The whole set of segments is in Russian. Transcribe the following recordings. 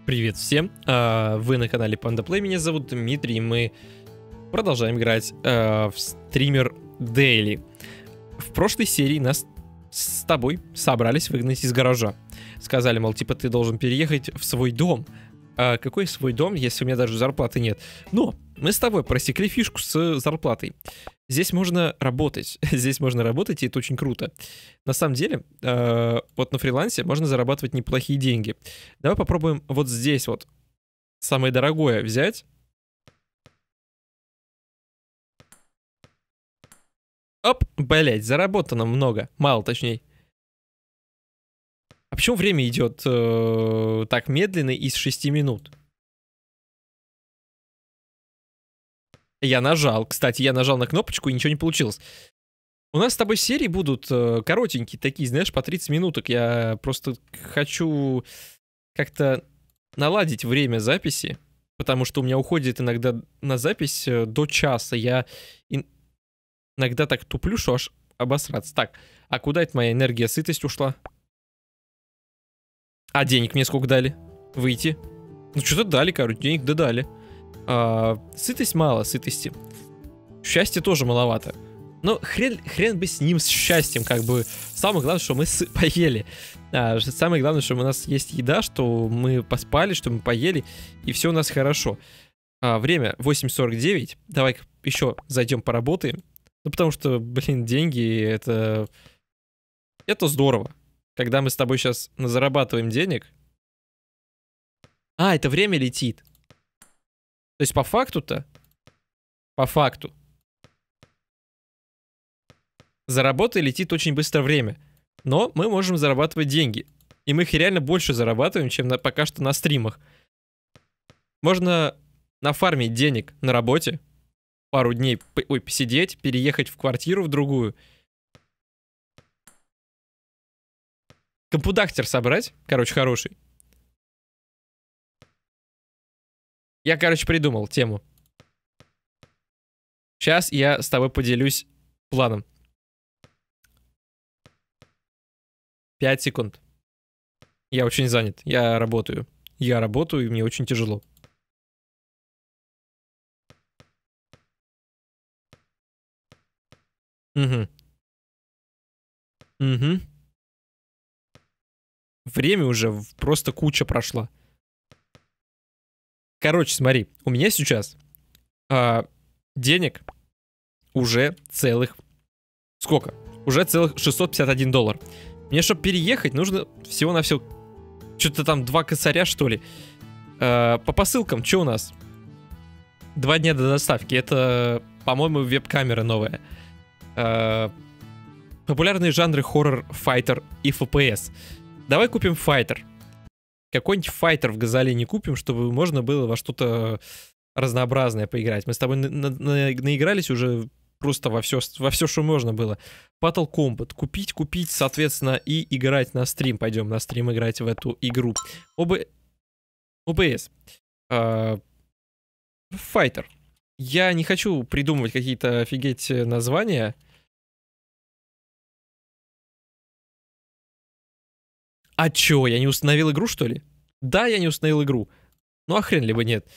Привет всем, вы на канале Panda Play, меня зовут Дмитрий, и мы продолжаем играть в стример Daily. В прошлой серии нас с тобой собрались выгнать из гаража. Сказали, мол, типа ты должен переехать в свой дом. Какой свой дом, если у меня даже зарплаты нет? Но мы с тобой просекли фишку с зарплатой. Здесь можно работать, и это очень круто. На самом деле, вот на фрилансе можно зарабатывать неплохие деньги. Давай попробуем вот здесь вот самое дорогое взять. Оп, блять, заработано много, мало точнее. А почему время идет так медленно из 6 минут? Кстати, я нажал на кнопочку и ничего не получилось. У нас с тобой серии будут коротенькие, такие, знаешь, по 30 минуток. Я просто хочу как-то наладить время записи, потому что у меня уходит иногда на запись до часа. Я иногда так туплю, что аж обосраться. Так, а куда это моя энергия, сытость ушла? А денег мне сколько дали? Выйти? Ну, что-то дали, короче, денег додали. Сытость мало, сытости. Счастья тоже маловато. Но хрен бы с ним, с счастьем, как бы. Самое главное, что мы поели. Самое главное, что у нас есть еда, что мы поспали, что мы поели, и все у нас хорошо. Время 8:49. Давай еще зайдем поработаем. Ну, потому что, блин, деньги, это здорово. Когда мы с тобой сейчас зарабатываем денег. Это время летит. То есть по факту-то, за работой летит очень быстро время. Но мы можем зарабатывать деньги. И мы их реально больше зарабатываем, чем пока что на стримах. Можно нафармить денег на работе. Пару дней посидеть, переехать в квартиру в другую. Компудактер собрать. Короче, хороший. Я, короче, придумал тему. Сейчас я с тобой поделюсь планом. 5 секунд. Я очень занят. Я работаю, и мне очень тяжело. Угу. Время уже просто куча прошла. Короче, смотри, у меня сейчас денег уже целых... Сколько? Уже целых $651. Мне, чтобы переехать, нужно всего-навсего... Что-то там 2 косаря, что ли. По посылкам, что у нас? 2 дня до доставки. Это, по-моему, веб-камера новая. Популярные жанры хоррор, файтер и FPS. Давай купим файтер. Какой-нибудь файтер в Газали не купим, чтобы можно было во что-то разнообразное поиграть. Мы с тобой наигрались уже просто во все, что можно было. Battle Combat. Купить, соответственно, и играть на стрим. Пойдем на стрим играть в эту игру. OBS. Файтер. Я не хочу придумывать какие-то офигеть названия. А чё, я не установил игру, что ли? Да, я не установил игру. Ну а хрен либо нет.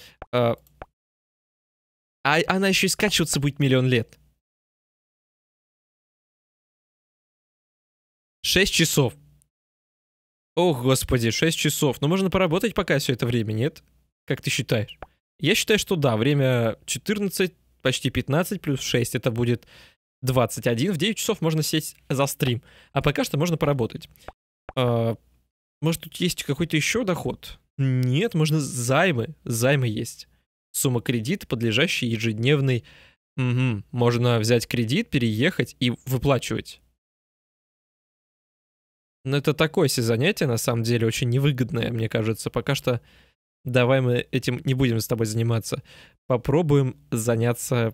Она еще и скачиваться будет миллион лет. 6 часов. Ох, господи, 6 часов. Ну можно поработать пока все это время, нет? Как ты считаешь? Я считаю, что да, время 14, почти 15 плюс 6, это будет 21. В 9 часов можно сесть за стрим. А пока что можно поработать. Может, тут есть какой-то еще доход? Нет, можно займы. Займы есть. Сумма кредита, подлежащая ежедневной. Угу. Можно взять кредит, переехать и выплачивать. Но это такое себе занятие, на самом деле, очень невыгодное, мне кажется. Пока что давай мы этим не будем с тобой заниматься. Попробуем заняться...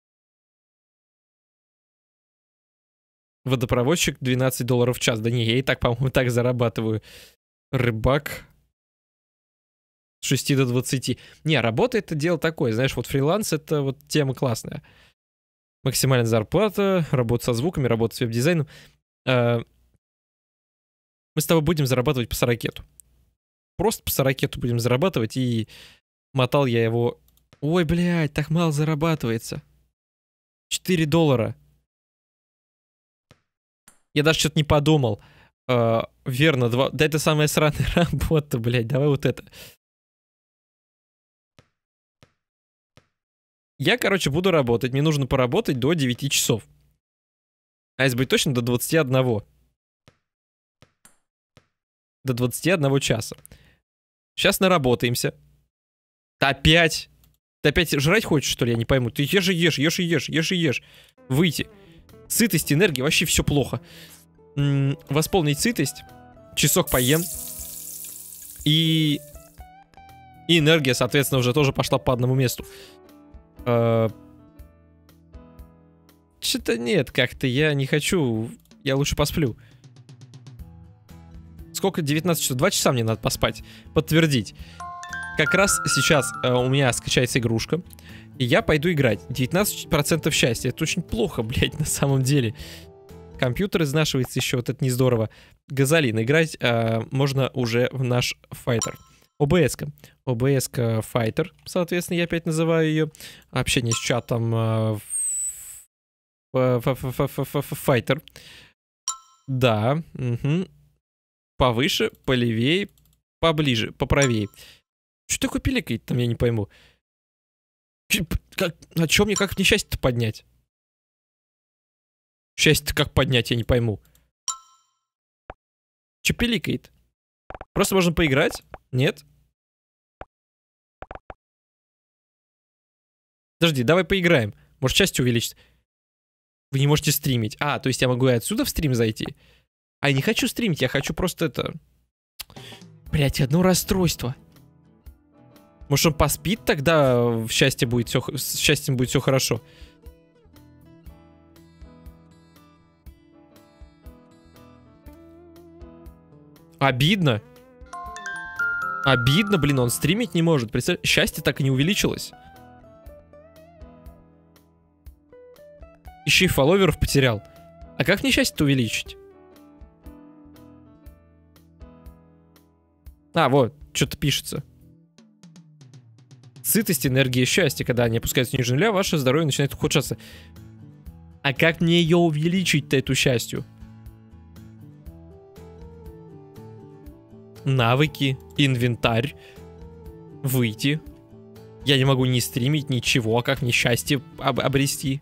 Водопроводчик $12 в час. Да не, я и так, по-моему, так зарабатываю. Рыбак. С 6 до 20. Не, работа это дело такое. Знаешь, вот фриланс это вот тема классная. Максимальная зарплата, работа со звуками, работа с веб-дизайном. Мы с тобой будем зарабатывать по 40. просто по 40 будем зарабатывать, и мотал я его... Ой, блядь, так мало зарабатывается. $4. Я даже что-то не подумал. Верно, 2... Да это самая сраная работа, блядь, давай вот это. Я, короче, буду работать. Мне нужно поработать до 9 часов. А если быть точно, до 21. До 21 часа. Сейчас наработаемся. Опять? Ты опять жрать хочешь, что ли? Я не пойму. Ты ешь и ешь, ешь и ешь, ешь и ешь. Выйти. Сытость, энергия, вообще все плохо. Восполнить сытость. Часок поем. И энергия, соответственно, уже тоже пошла по одному месту. Что-то нет, как-то я не хочу. Я лучше посплю. Сколько? 19 часов. 2 часа мне надо поспать. Подтвердить. Как раз сейчас у меня скачается игрушка. И я пойду играть. 19% счастья. Это очень плохо, блядь, на самом деле. Компьютер изнашивается еще. Вот это не здорово. Газолин. Играть можно уже в наш файтер. ОБС-ка. ОБС-ка файтер. Соответственно, я опять называю ее. Общение с чатом файтер. Да. Угу. Повыше, полевее, поближе, поправее. Что такое пиликает там, я не пойму. А чё мне, как мне счастье-то поднять? Счастье-то как поднять, я не пойму. Чё пиликает? Просто можно поиграть? Нет? Подожди, давай поиграем. Может, счастье увеличится. Вы не можете стримить. А, то есть я могу и отсюда в стрим зайти? А я не хочу стримить, я хочу просто это... Блять, одно расстройство. Может, он поспит тогда, в счастье будет все... с счастьем будет все хорошо. Обидно. Обидно, блин, он стримить не может. Представь, счастье так и не увеличилось. Еще и фолловеров потерял. А как мне счастье-то увеличить? А, вот, что-то пишется. Сытость, энергия, счастье. Когда они опускаются ниже нуля, ваше здоровье начинает ухудшаться. А как мне ее увеличить-то, эту счастью? Навыки, инвентарь. Выйти. Я не могу ни стримить, ничего. А как мне счастье обрести?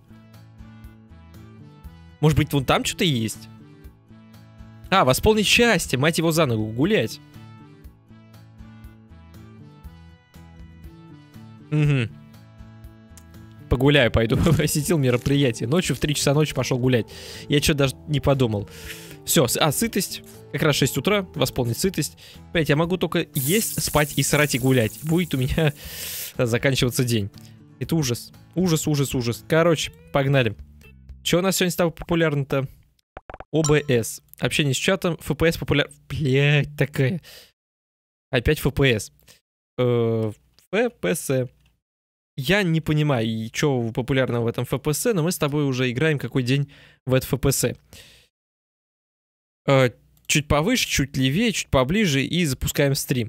Может быть, вон там что-то есть? А, восполнить счастье. Мать его за ногу. Гулять. Угу. Погуляю, пойду. Посетил мероприятие. Ночью в 3 часа ночи пошел гулять. Я что-то даже не подумал. Все, сытость. Как раз 6 утра. Восполнить сытость. Блять, я могу только есть, спать и срать и гулять. Будет у меня заканчиваться день. Это ужас. Ужас, ужас, ужас. Короче, погнали. Что у нас сегодня стало популярно-то? ОБС. Общение с чатом. FPS популярно. Блять, такая. Опять FPS. FPS. Я не понимаю, что популярно в этом FPS, но мы с тобой уже играем какой день в это FPS. Чуть повыше, чуть левее, чуть поближе и запускаем стрим.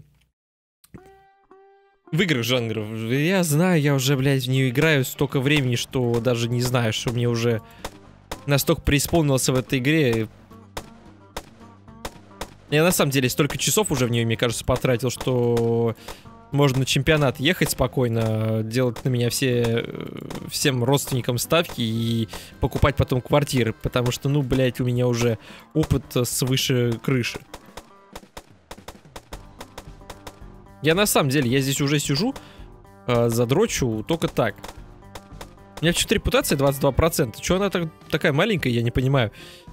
В играх жанров. Я знаю, я уже, блядь, в нее играю столько времени, что даже не знаю, что мне уже настолько преисполнился в этой игре. Я на самом деле столько часов уже в нее, мне кажется, потратил, что... Можно на чемпионат ехать спокойно, делать на меня всем родственникам ставки и покупать потом квартиры. Потому что, ну, блядь, у меня уже опыт свыше крыши. Я на самом деле, я здесь уже сижу, задрочу только так. У меня что-то репутация 22%. Чего она такая маленькая, я не понимаю.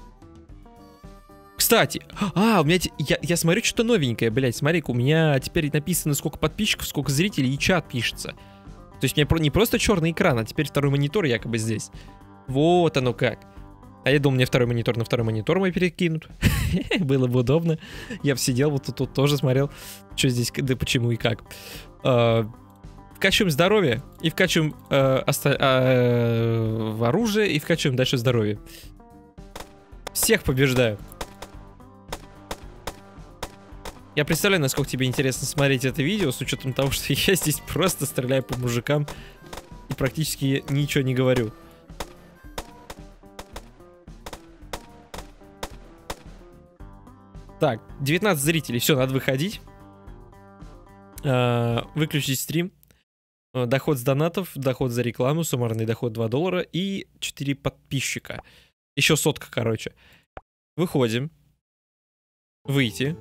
Кстати, у меня... Я смотрю, что-то новенькое, блядь. Смотри-ка, у меня теперь написано, сколько подписчиков, сколько зрителей, и чат пишется. То есть у меня не просто черный экран, а теперь второй монитор якобы здесь. Вот оно как. А я думал, мне второй монитор на второй монитор мой перекинут. Было бы удобно. Я бы сидел вот тут тоже смотрел, что здесь, да почему и как. Вкачиваем здоровье, и вкачиваем в оружие, и вкачиваем дальше здоровье. Всех побеждаю. Я представляю, насколько тебе интересно смотреть это видео, с учетом того, что я здесь просто стреляю по мужикам и практически ничего не говорю. Так, 19 зрителей, все, надо выходить. Выключить стрим. Доход с донатов, доход за рекламу, суммарный доход $2 и 4 подписчика. Еще 100, короче. Выходим. Выйти.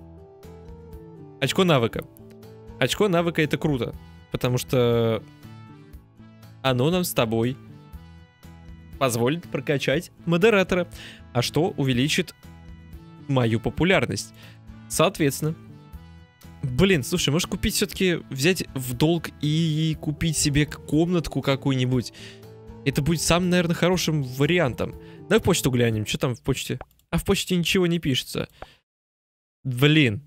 Очко навыка. Очко навыка — это круто, потому что оно нам с тобой позволит прокачать модератора, а что увеличит мою популярность. Соответственно, блин, слушай, можешь купить все-таки, взять в долг и купить себе комнатку какую-нибудь. Это будет самым, наверное, хорошим вариантом. Давай в почту глянем, что там в почте. А в почте ничего не пишется. Блин.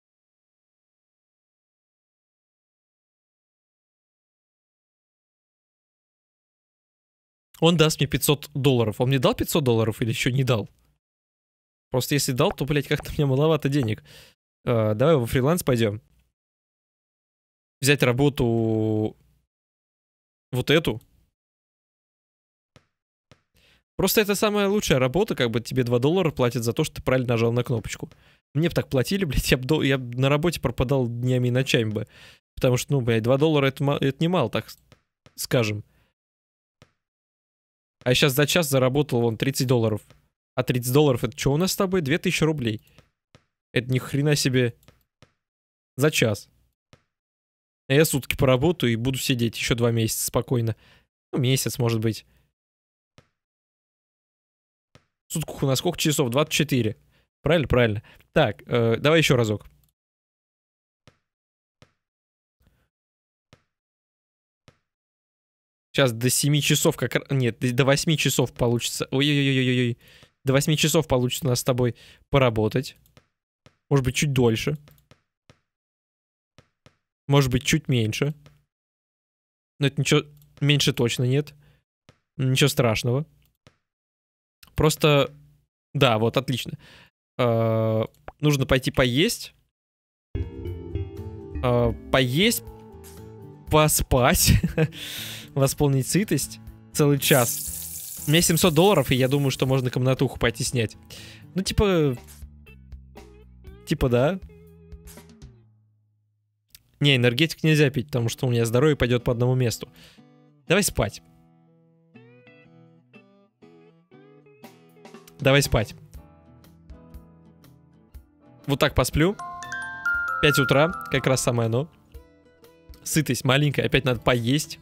Он даст мне $500. Он мне дал $500 или еще не дал? Просто если дал, то, блядь, как-то мне маловато денег. Давай во фриланс пойдем. Взять работу вот эту. Просто это самая лучшая работа, как бы тебе $2 платят за то, что ты правильно нажал на кнопочку. Мне бы так платили, блядь, я б на работе пропадал днями и ночами бы. Потому что, ну, блядь, $2 это немало, так скажем. А я сейчас за час заработал вон $30. А $30 это что у нас с тобой? 2000 рублей. Это ни хрена себе за час. А я сутки поработаю и буду сидеть еще 2 месяца спокойно. Ну, месяц, может быть. В сутках у нас сколько часов? 24. Правильно? Правильно. Так, давай еще разок. Сейчас до 7 часов как... Нет, до 8 часов получится. Ой-ой-ой-ой-ой. До 8 часов получится у нас с тобой поработать. Может быть, чуть дольше. Может быть, чуть меньше. Но это ничего... Меньше точно нет. Ничего страшного. Просто... Да, вот, отлично. Нужно пойти поесть. Поесть. Поспать. Восполнить сытость. Целый час. У меня $700, и я думаю, что можно комнатуху пойти снять. Ну, типа... Типа, да. Не, энергетик нельзя пить, потому что у меня здоровье пойдет по одному месту. Давай спать. Давай спать. Вот так посплю. 5 утра, как раз самое оно. Сытость маленькая, опять надо поесть.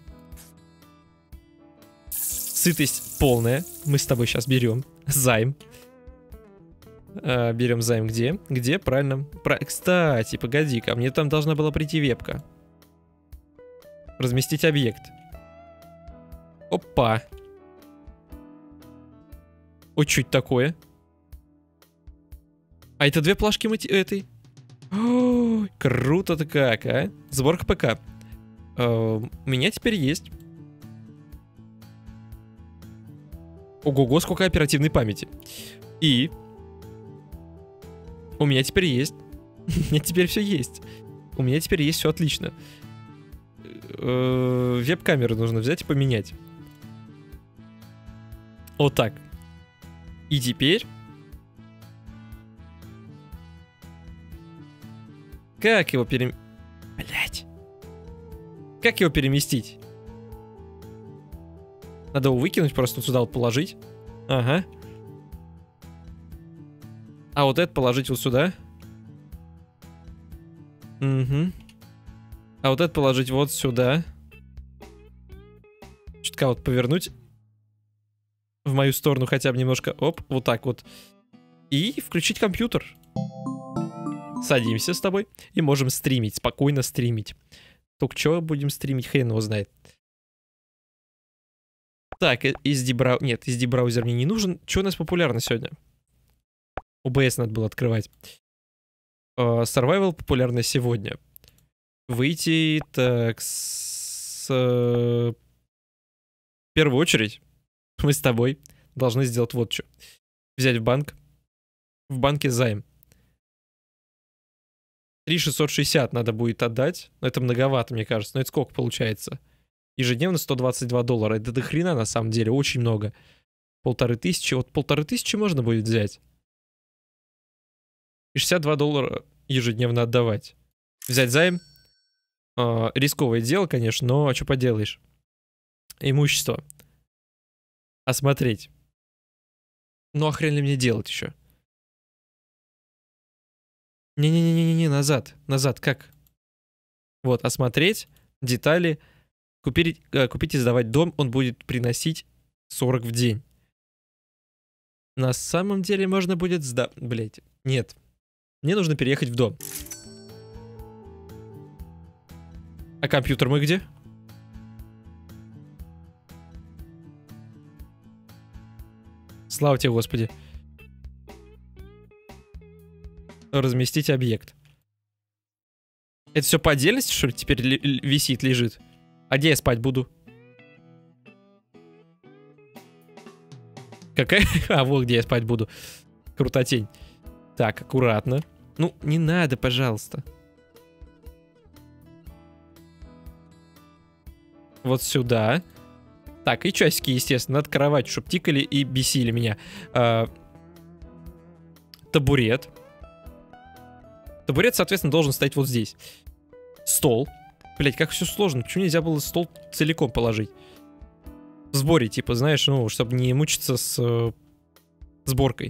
Сытость полная. Мы с тобой сейчас берем займ. Берем займ где? Где? Правильно. Кстати, погоди-ка, мне там должна была прийти вебка. Разместить объект. Опа. Ой, что это такое? А это 2 плашки этой. Ой, круто-то как, а? Сборка ПК. У меня теперь есть. Ого-го, сколько оперативной памяти. И... У меня теперь есть. У меня теперь все есть. У меня теперь есть все отлично. Веб-камеру нужно взять и поменять. Вот так. И теперь... Как его Блять. Как его переместить? Надо его выкинуть, просто сюда вот положить. Ага. А вот это положить вот сюда. Угу. А вот это положить вот сюда. Чутка вот повернуть в мою сторону хотя бы немножко. Оп, вот так вот. И включить компьютер. Садимся с тобой и можем стримить, спокойно стримить. Только что будем стримить, хрен его знает. Так, Нет, SD-браузер мне не нужен. Что у нас популярно сегодня? OBS надо было открывать. Survival популярно сегодня. Выйти, так, в первую очередь мы с тобой должны сделать вот что. Взять в банк. В банке займ. 3660 надо будет отдать. Но это многовато, мне кажется. Но это сколько получается? Ежедневно $122. Это до хрена на самом деле. Очень много. 1500. Вот 1500 можно будет взять. И $62 ежедневно отдавать. Взять займ. Рисковое дело, конечно, но что поделаешь. Имущество. Осмотреть. Ну а хрен ли мне делать еще? Не-не-не-не-не, назад. Назад, как? Вот, осмотреть, детали. Купить и сдавать дом, он будет приносить 40 в день. На самом деле можно будет сдать... Блять, нет. Мне нужно переехать в дом. А компьютер мы где? Слава тебе, Господи. Разместить объект. Это все по отдельности, что ли, теперь висит, лежит? А где я спать буду? Какая? А, вот где я спать буду. Крутотень. Так, аккуратно. Ну, не надо, пожалуйста. Вот сюда. Так, и часики, естественно, над кроватью, чтобы тикали и бесили меня. Табурет. Табурет, соответственно, должен стоять вот здесь. Стол. Блять, как все сложно. Почему нельзя было стол целиком положить? В сборе, типа, знаешь, ну, чтобы не мучиться с сборкой.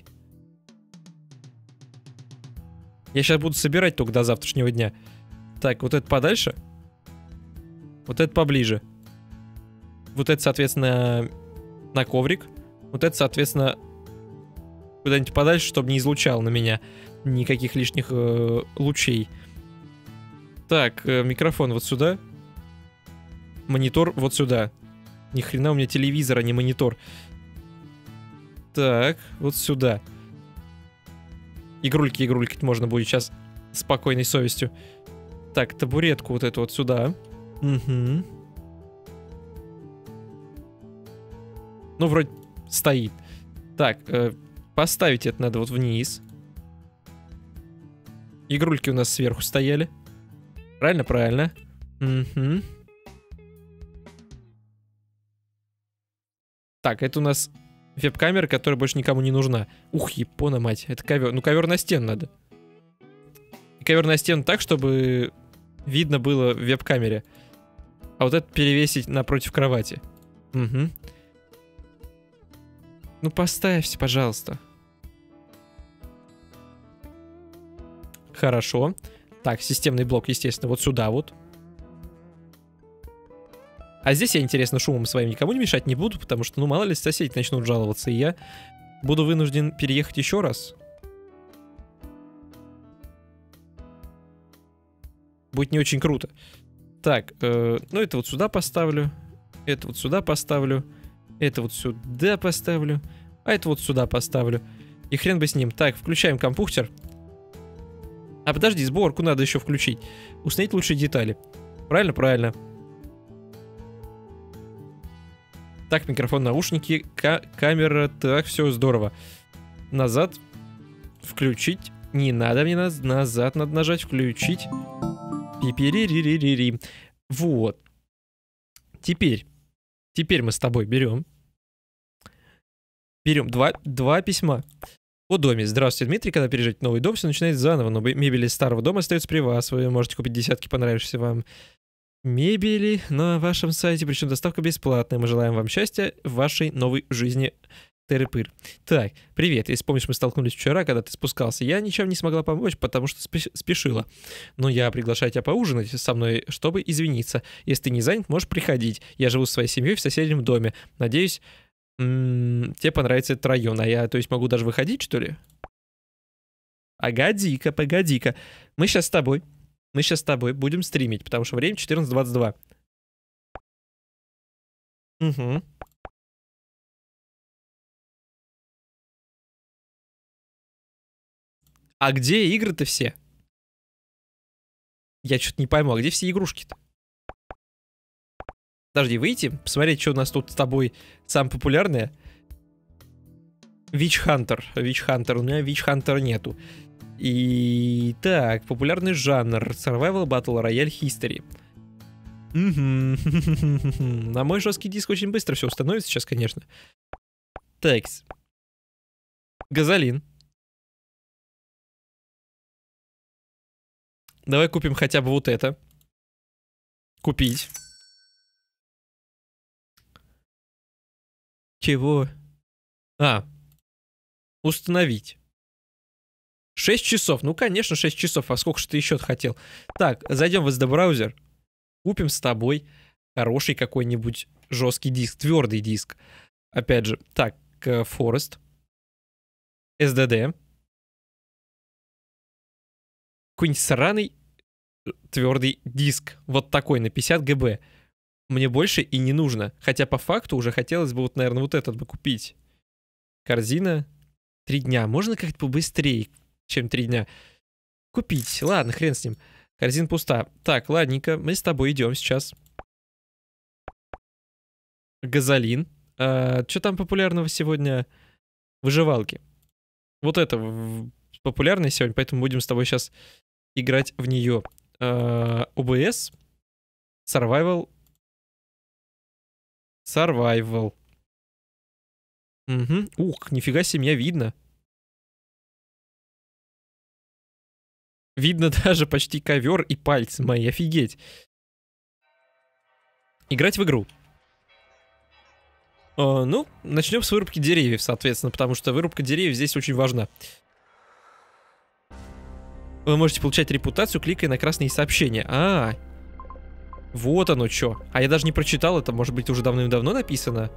Я сейчас буду собирать только до завтрашнего дня. Так, вот это подальше. Вот это поближе. Вот это, соответственно, на коврик. Вот это, соответственно, куда-нибудь подальше, чтобы не излучало на меня никаких лишних лучей. Так, микрофон вот сюда. Монитор вот сюда. Ни хрена у меня телевизор, а не монитор. Так, вот сюда. Игрульки можно будет сейчас спокойной совестью. Так, табуретку вот эту вот сюда. Угу. Ну, вроде стоит. Так, поставить это надо вот вниз. Игрульки у нас сверху стояли. Правильно? Правильно. Угу. Так, это у нас веб-камера, которая больше никому не нужна. Ух, япона мать, это ковер. Ну, ковер на стену надо. И ковер на стену так, чтобы видно было в веб-камере. А вот это перевесить напротив кровати. Угу. Ну, поставьте, пожалуйста. Хорошо. Так, системный блок, естественно, вот сюда вот. А здесь я, интересно, шумом своим никому не мешать не буду, потому что, ну, мало ли, соседи начнут жаловаться, и я буду вынужден переехать еще раз. Будет не очень круто. Так, ну, это вот сюда поставлю. Это вот сюда поставлю. Это вот сюда поставлю. А это вот сюда поставлю. И хрен бы с ним. Так, включаем компьютер. А подожди, сборку надо еще включить. Установить лучшие детали. Правильно? Правильно. Так, микрофон, наушники, камера. Так, все здорово. Назад. Включить. Не надо мне назад надо нажать. Включить. Пипири-ри-ри-ри-ри. Вот. Теперь мы с тобой берем два письма. О доме. Здравствуйте, Дмитрий. Когда переезжаете в новый дом, все начинается заново, но мебель из старого дома остается при вас. Вы можете купить десятки понравившихся вам мебели на вашем сайте, причем доставка бесплатная. Мы желаем вам счастья в вашей новой жизни. Тыры-пыр. Так, привет. Если помнишь, мы столкнулись вчера, когда ты спускался. Я ничем не смогла помочь, потому что спешила. Но я приглашаю тебя поужинать со мной, чтобы извиниться. Если ты не занят, можешь приходить. Я живу со своей семьей в соседнем доме. Надеюсь, тебе понравится этот район. А я, то есть, могу даже выходить, что ли? Погоди-ка. Мы сейчас с тобой будем стримить, потому что время 14:22. Угу. А где игры-то все? Я что-то не пойму, а где все игрушки-то? Подожди, выйти, посмотреть, что у нас тут с тобой самое популярное. Witch Hunter. У меня Witch Hunter нету. И так, популярный жанр Survival Battle Royale History. На мой жесткий диск очень быстро все установится сейчас, конечно. Так. Газолин. Давай купим хотя бы вот это. Купить. Чего? Установить. 6 часов. Ну, конечно, 6 часов. А сколько же ты еще хотел? Так, зайдем в SD-браузер. Купим с тобой хороший какой-нибудь жесткий диск, твердый диск. Опять же, так, Forest. SSD. Какой-нибудь сраный твердый диск. Вот такой, на 50 ГБ. Мне больше и не нужно. Хотя по факту уже хотелось бы, вот, наверное, вот этот бы купить. Корзина. 3 дня. Можно как-то побыстрее, чем 3 дня. Купить. Ладно, хрен с ним. Корзина пуста. Так, ладненько. Мы с тобой идем сейчас. Газолин. Что там популярного сегодня? Выживалки. Вот это популярное сегодня, поэтому будем с тобой сейчас играть в нее. OBS. Survival. Угу. Ух, нифига себе, меня видно. Видно даже почти ковер и пальцы мои, офигеть. Играть в игру. Ну, начнем с вырубки деревьев, соответственно, потому что вырубка деревьев здесь очень важна. Вы можете получать репутацию, кликая на красные сообщения. Вот оно что. А я даже не прочитал это, может быть, уже давным-давно написано.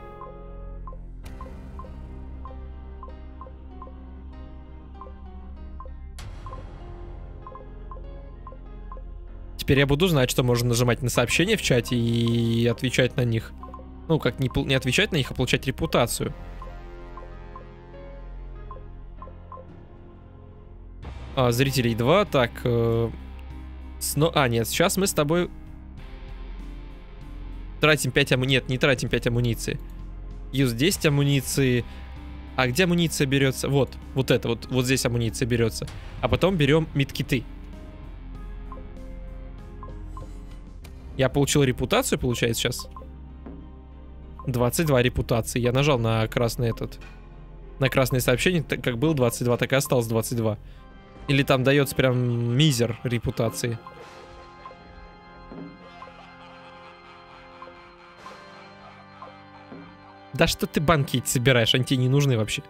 Теперь я буду знать, что можно нажимать на сообщения в чате и отвечать на них. Ну, как не отвечать на них, а получать репутацию. Зрителей 2. Так. Нет, сейчас мы с тобой тратим 5 амуниции. Нет, не тратим 5 амуниции. Юз 10 амуниции. А где амуниция берется? Вот это, вот здесь амуниция берется. А потом берем мидкиты. Я получил репутацию, получается, сейчас. 22 репутации. Я нажал на красный на красное сообщение, как был 22, так и осталось 22. Или там дается прям мизер репутации. Да что ты банки эти собираешь? Они тебе не нужны вообще.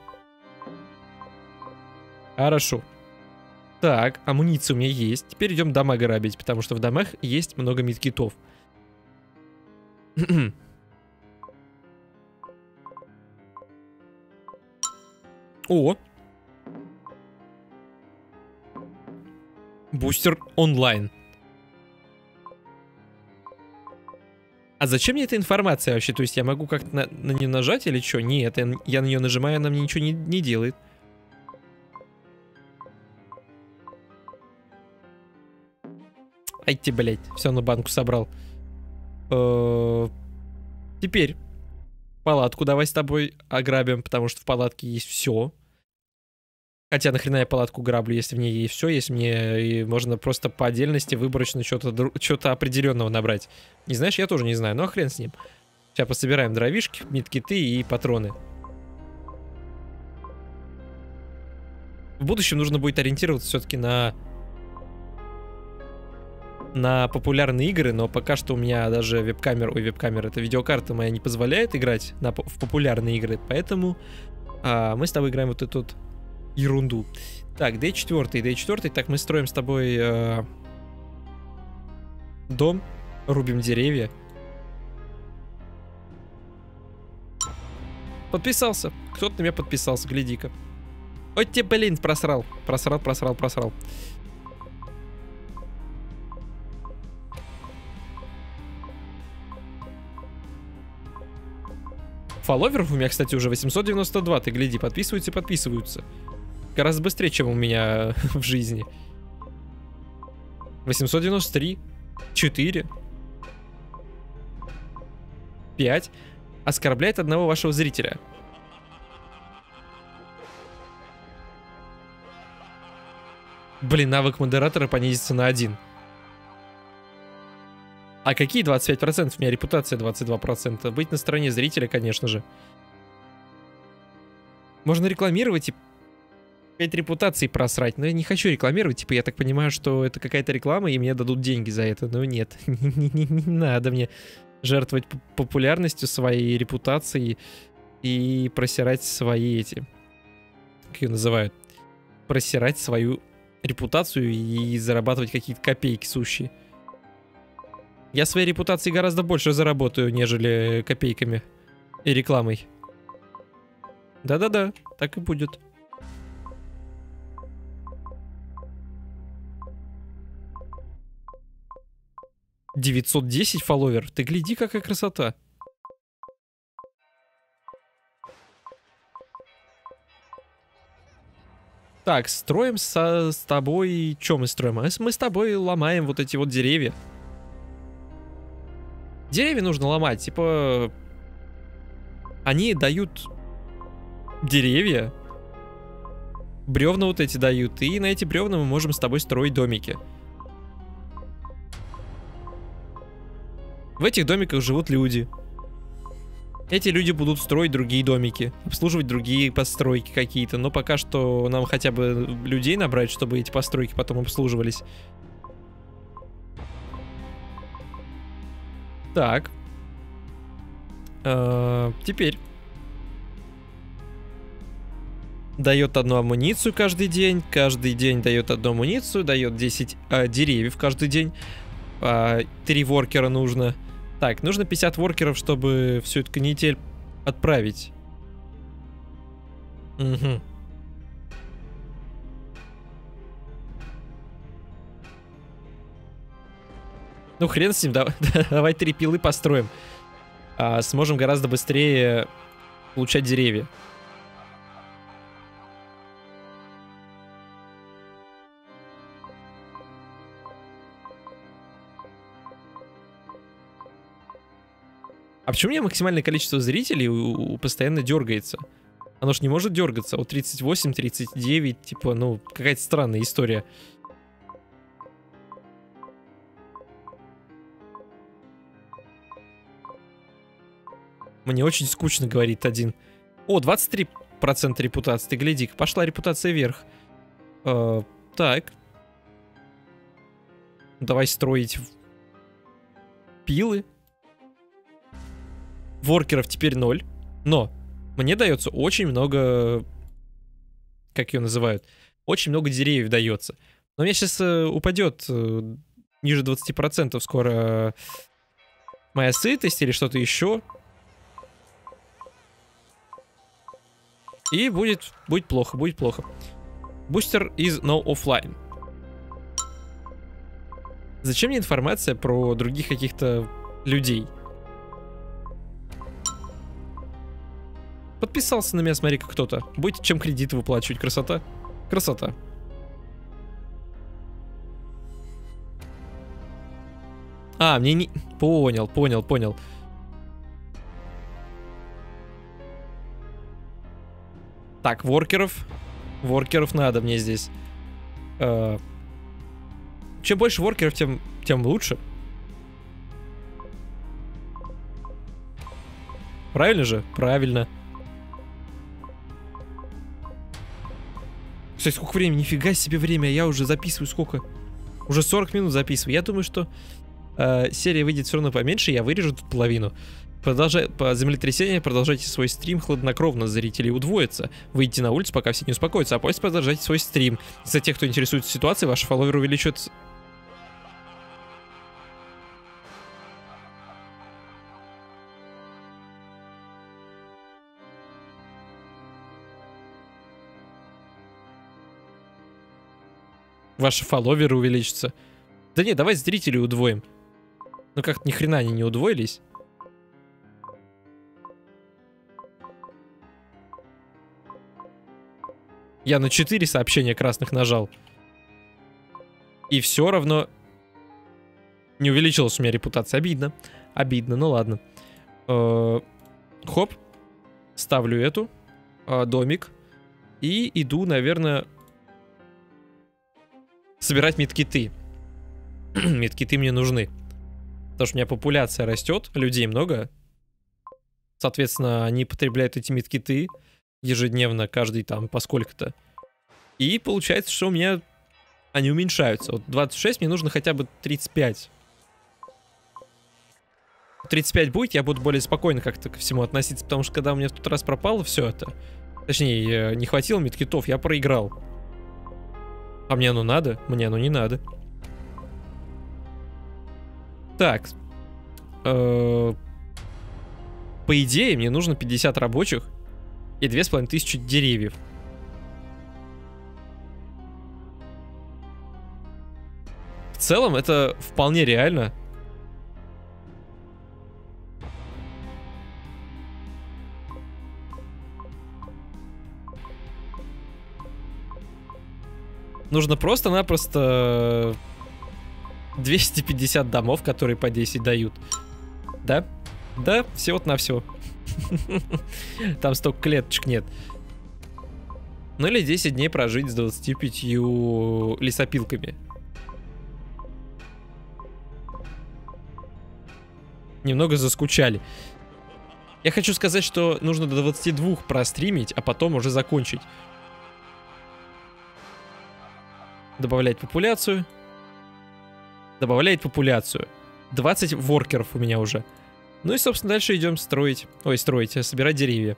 Хорошо. Так, амуниция у меня есть. Теперь идем дома грабить, потому что в домах есть много мидкитов. О! Бустер онлайн. А зачем мне эта информация вообще? То есть я могу как-то на нее нажать или что? Нет, я на нее нажимаю, она мне ничего не делает. Ай ты, блядь, все на банку собрал. Теперь палатку давай с тобой ограбим, потому что в палатке есть все. Хотя нахрена я палатку граблю, если в ней есть все, если мне можно просто по отдельности выборочно что-то определенного набрать. Не знаешь, я тоже не знаю, но хрен с ним. Сейчас пособираем дровишки, мидкиты и патроны. В будущем нужно будет ориентироваться все-таки на популярные игры, но пока что у меня даже веб-камера, это видеокарта моя не позволяет играть в популярные игры, поэтому мы с тобой играем вот эту ерунду. Так, D4, так мы строим с тобой дом, рубим деревья. Подписался, кто-то на меня подписался, гляди-ка. Ой, тебе, блин, просрал. Фолловеров у меня, кстати, уже 892. Ты гляди, подписываются. Гораздо быстрее, чем у меня в жизни. 893. 4. 5. Оскорбляет одного вашего зрителя. Блин, навык модератора понизится на 1. А какие 25%? У меня репутация 22%. Быть на стороне зрителя, конечно же. Можно рекламировать и 5 репутаций просрать. Но я не хочу рекламировать. Типа, я так понимаю, что это какая-то реклама, и мне дадут деньги за это. Но нет, не надо мне жертвовать популярностью своей, репутацией и просирать свои эти... Как ее называют? Просирать свою репутацию и зарабатывать какие-то копейки сущие. Я своей репутацией гораздо больше заработаю, нежели копейками и рекламой. Да-да-да, так и будет. $910 фолловер. Ты гляди, какая красота. Так, строим с тобой... Что мы строим? Мы с тобой ломаем вот эти вот деревья. Деревья нужно ломать. Типа... Они дают деревья. Бревна вот эти дают. И на эти бревна мы можем с тобой строить домики. В этих домиках живут люди. Эти люди будут строить другие домики, обслуживать другие постройки какие-то. Но пока что нам хотя бы людей набрать, чтобы эти постройки потом обслуживались. Так. Теперь. Дает одну амуницию каждый день. Каждый день дает одну амуницию. Дает 10 деревьев каждый день. 3 воркера нужно. Так, нужно 50 воркеров, чтобы всю эту канитель отправить. Угу. Ну хрен с ним, давай 3 пилы построим. Сможем гораздо быстрее получать деревья. А почему у меня максимальное количество зрителей постоянно дергается? Оно ж не может дергаться. Вот 38, 39, типа, ну, какая-то странная история. Мне очень скучно, говорит один. О, 23% репутации. Ты гляди-ка, пошла репутация вверх. Так. Давай строить пилы. Воркеров теперь 0. Но мне дается очень много... Как ее называют? Очень много деревьев дается. Но у меня сейчас упадет ниже 20% скоро моя сытость или что-то еще. И будет плохо, будет плохо. Бустер is no offline. Зачем мне информация про других каких-то людей? Подписался на меня, смотри-ка, кто-то. Будет чем кредиты выплачивать. Красота. Красота. Мне не... Понял. Так, воркеров. Воркеров надо мне здесь. Чем больше воркеров, тем лучше. Правильно же? Правильно. Кстати, сколько времени? Нифига себе время. Я уже записываю сколько? Уже 40 минут записываю. Я думаю, что серия выйдет все равно поменьше. Я вырежу тут половину. По землетрясению продолжайте свой стрим хладнокровно. Зрители удвоятся. Выйдите на улицу, пока все не успокоятся. А после продолжайте свой стрим. За тех, кто интересуется ситуацией, ваши фолловеры увеличатся. Ваши фолловеры увеличатся. Да нет, давай зрителей удвоим. Ну как-то ни хрена они не удвоились. Я на 4 сообщения красных нажал. И все равно не увеличилась у меня репутация. Обидно. Обидно, ну ладно. Хоп. Ставлю эту. Домик. И иду, наверное... собирать медкиты. Медкиты мне нужны. Потому что у меня популяция растет, людей много. Соответственно, они потребляют эти медкиты ежедневно, каждый там по сколько-то. И получается, что у меня они уменьшаются. Вот 26, мне нужно хотя бы 35. 35 будет, я буду более спокойно как-то ко всему относиться, потому что когда у меня в тот раз пропало все это, точнее, не хватило медкитов, я проиграл. А мне оно надо? Мне оно не надо. Так. По идее, мне нужно 50 рабочих и 2500 деревьев. В целом, это вполне реально. Нужно просто-напросто 250 домов, которые по 10 дают. Да? Да, всего-навсего. Там столько клеточек нет. Ну или 10 дней прожить с 25 лесопилками. Немного заскучали. Я хочу сказать, что нужно до 22 простримить, а потом уже закончить. Добавлять популяцию. Добавляет популяцию. 20 воркеров у меня уже. Ну и, собственно, дальше идем строить. Ой, строить, а собирать деревья.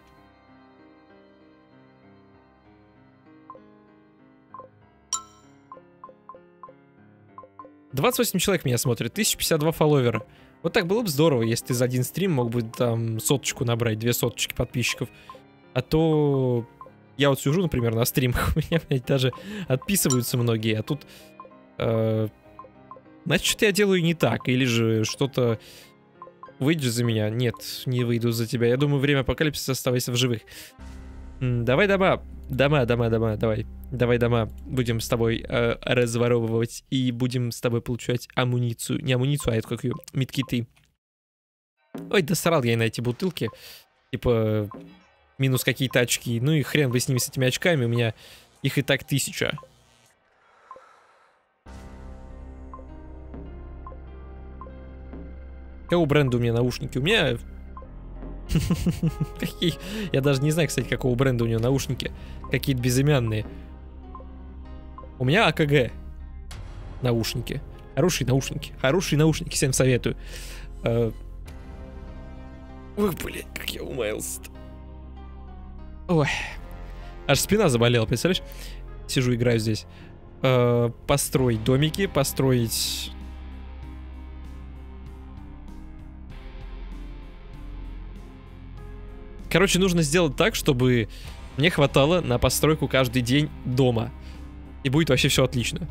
«28 человек меня смотрит, 1052 фолловера. Вот так было бы здорово, если ты за один стрим мог бы там соточку набрать, 2 соточки подписчиков. А то я вот сижу, например, на стримах, у меня, блядь, даже отписываются многие, а тут... значит, что-то я делаю не так, или же что-то... Выйдешь за меня? Нет, не выйду за тебя. Я думаю, время апокалипсиса, оставайся в живых. Давай дома. Дома, давай. Давай дома. Будем с тобой разворовывать и будем с тобой получать амуницию. Не амуницию, а это как ее, медкиты. Ой, да срал я на эти бутылки. Типа, минус какие-то очки. Ну и хрен вы с ними, с этими очками. У меня их и так 1000. Какого бренда у меня наушники? У меня... Какие? Я даже не знаю, кстати, какого бренда у него наушники. Какие-то безымянные. У меня АКГ наушники. Хорошие наушники. Хорошие наушники, всем советую. Ой, блин, как я умаялся-то. Ой. Аж спина заболела, представляешь? Сижу, играю здесь. Построить домики, построить... Короче, нужно сделать так, чтобы мне хватало на постройку каждый день дома. И будет вообще все отлично.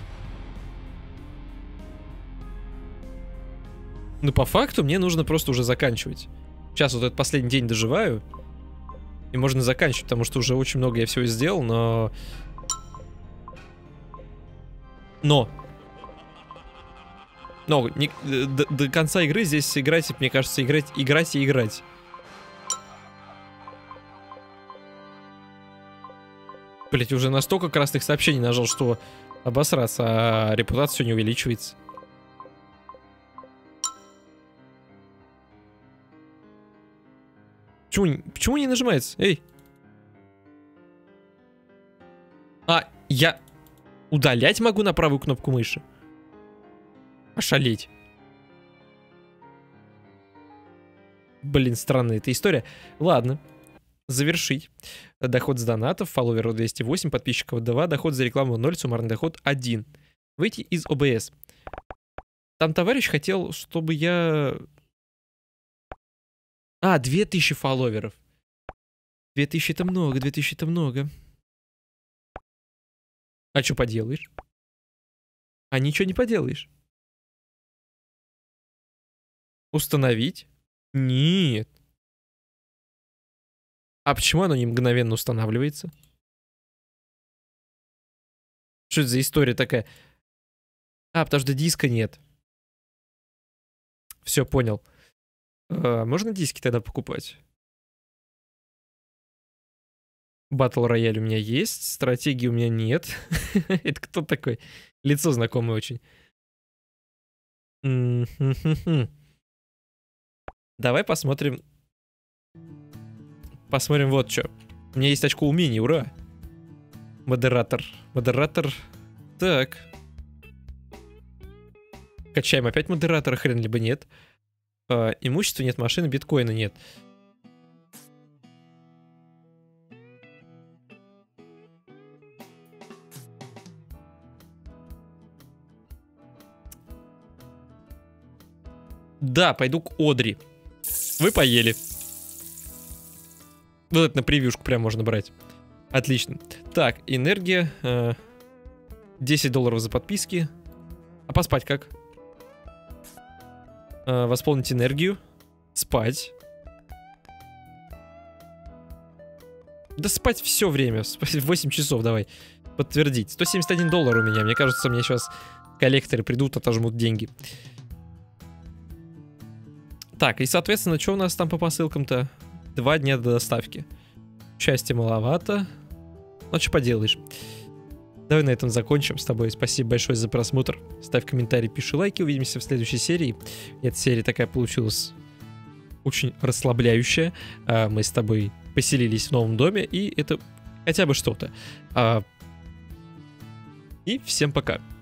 Ну, по факту, мне нужно просто уже заканчивать. Сейчас вот этот последний день доживаю. И можно заканчивать, потому что уже очень много я всего сделал, но... до конца игры здесь играть, мне кажется, играть и играть. Блять, уже настолько красных сообщений нажал, что обосраться, а репутация все не увеличивается. Почему не нажимается? Эй! А, я удалять могу на правую кнопку мыши? Ошалеть. Блин, странная эта история. Ладно. Завершить. Доход с донатов, фолловеров 208, подписчиков 2, доход за рекламу 0, суммарный доход 1. Выйти из ОБС. Там товарищ хотел, чтобы я... 2000 фолловеров. 2000 это много, 2000 это много. А что поделаешь? А ничего не поделаешь. Установить? Нет. А почему оно не мгновенно устанавливается? Что это за история такая? Потому что диска нет. Все, понял. Можно диски тогда покупать? Battle Royale у меня есть, стратегии у меня нет. Это кто такой? Лицо знакомое очень. Давай посмотрим. Посмотрим вот что. У меня есть очко умений, ура. Модератор. Модератор. Так. Качаем опять модератора, хрен либо нет. Имущества нет, машины, биткоина нет. Да, пойду к Одри. Вы поели. Вот это на превьюшку прям можно брать. Отлично. Так, энергия. $10 за подписки. А поспать как? Восполнить энергию. Спать. Да спать все время. Спать 8 часов давай. Подтвердить. $171 у меня. Мне кажется, мне сейчас коллекторы придут, отожмут деньги. Так, и соответственно, что у нас там по посылкам-то? 2 дня до доставки. Счастья маловато. Ну, что поделаешь. Давай на этом закончим с тобой. Спасибо большое за просмотр. Ставь комментарий, пиши лайки. Увидимся в следующей серии. Эта серия такая получилась очень расслабляющая. Мы с тобой поселились в новом доме, и это хотя бы что-то. И всем пока.